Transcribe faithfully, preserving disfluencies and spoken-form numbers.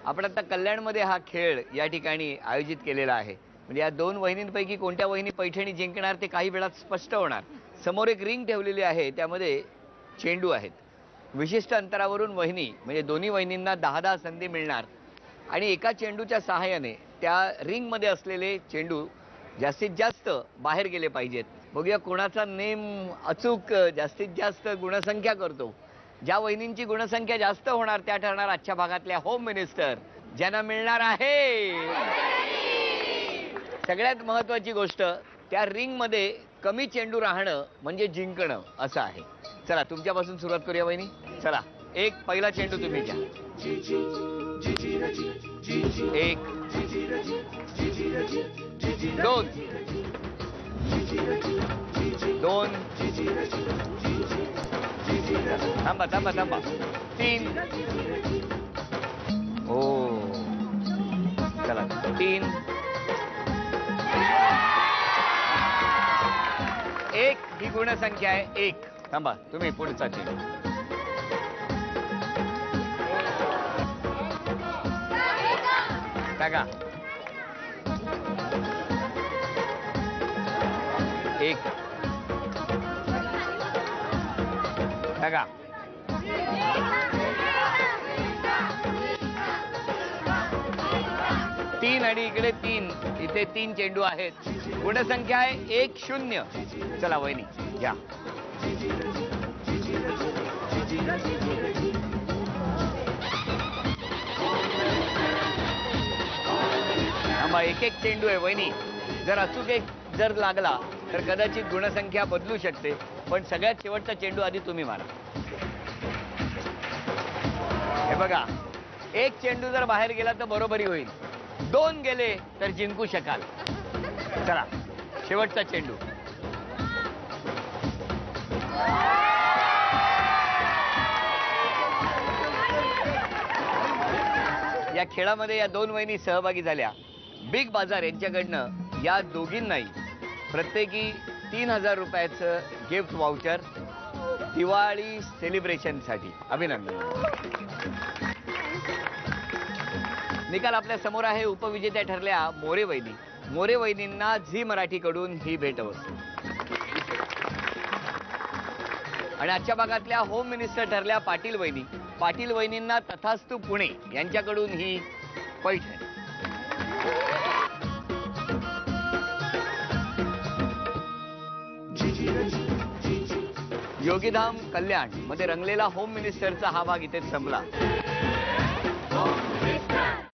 आपण आता कल्याणमध्ये हा खेळ या ठिकाणी आयोजित केलेला आहे. म्हणजे या दोन वहिनींपैकी कोणत्या वहिनी पैठणी जिंकणार ते काही वेळात स्पष्ट होणार. समोर एक रिंग ठेवलेली आहे, त्यामध्ये चेंडू आहेत. विशिष्ट अंतरावरून वहिनी म्हणजे दोन्ही वहिनींना दहा दहा संधी मिळणार आणि एका चेंडूच्या सहाय्याने त्या रिंगमध्ये असलेले चेंडू जास्तीत जास्त बाहेर गेले पाहिजेत. बघूया कोणाचा नेम अचूक जास्तीत जास्त गुणसंख्या करतो. ज्या वहिनींची गुणसंख्या जास्त होणार त्या ठरणार आजच्या भागातल्या होम मिनिस्टर, ज्यांना मिळणार आहे सगळ्यात महत्त्वाची गोष्ट, त्या रिंगमध्ये कमी चेंडू राहणं म्हणजे जिंकणं असं आहे. चला तुमच्यापासून सुरुवात करूया वहिनी. चला एक पहिला चेंडू तुम्ही घ्या. एक दोन दोन थांबा थांबा थांबा तीन. ओ चला तीन. एक ही गुणसंख्या आहे. एक. थांबा तुम्ही पुढचा चेंडू. टाका. एक टाका. तीन आणि इकडे तीन. इथे तीन चेंडू आहेत. गुणसंख्या आहे एक शून्य. चला वहिनी घ्या. आम्हा एक एक चेंडू आहे वहिनी. जर अचूक एक जर लागला तर कदाचित गुणसंख्या बदलू शकते, पण सगळ्यात शेवटचा चेंडू आधी तुम्ही मारा. हे बघा, एक चेंडू जर बाहेर गेला तर बरोबरी होईल. दोन गेले तर जिंकू शकाल. चला शेवटचा चेंडू. या खेळामध्ये या दोन वहिनी सहभागी झाल्या. बिग बाजार यांच्याकडनं या दोघींनाही प्रत्येकी तीन हजार रुपयाचं गिफ्ट वाउचर दिवाळी सेलिब्रेशनसाठी. अभिनंदन. निकाल आपल्या समोर आहे. उपविजेत्या ठरल्या मोरे वहिनी. मोरे वहिनींना झी मराठीकडून ही भेटवस्तू आणि आजच्या भागातल्या होम मिनिस्टर ठरल्या पाटील वहिनी. पाटील वहिनींना तथास्तू पुणे यांच्याकडून ही पैठणी. योगीधाम कल्याण मध्ये रंगलेला होम मिनिस्टरचा हा भाग इथे संपला.